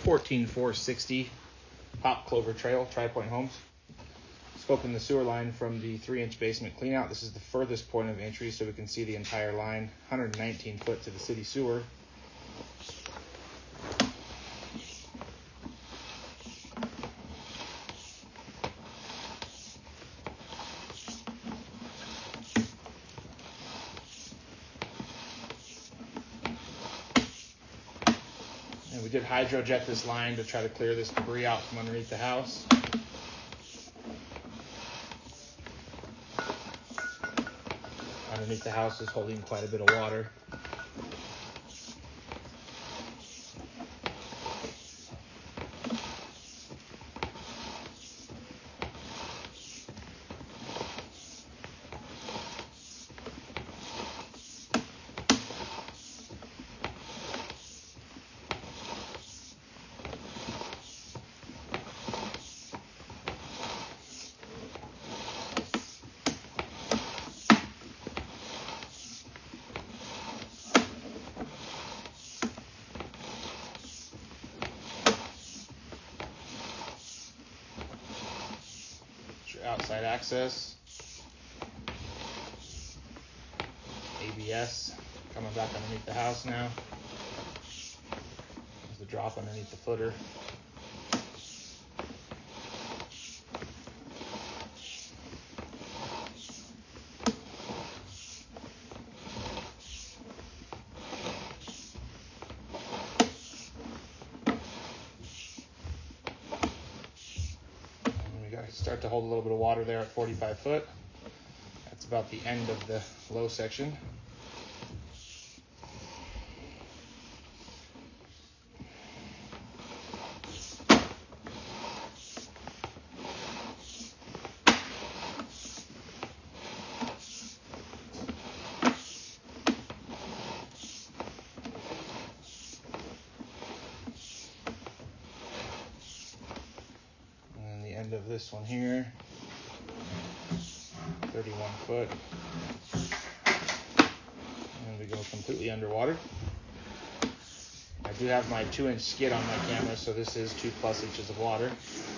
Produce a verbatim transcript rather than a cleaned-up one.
fourteen four sixty Hop Clover Trail, Tri-Point Homes. Scoping the sewer line from the three inch basement cleanout. This is the furthest point of entry so we can see the entire line. one hundred nineteen foot to the city sewer. And we did hydro jet this line to try to clear this debris out from underneath the house. Underneath the house is holding quite a bit of water. Outside access, A B S coming back underneath the house now. There's the drop underneath the footer. Start to hold a little bit of water there at forty-five foot. That's about the end of the low section. End of this one here, thirty-one foot, and we go completely underwater. I do have my two inch skid on my camera, so this is two plus inches of water.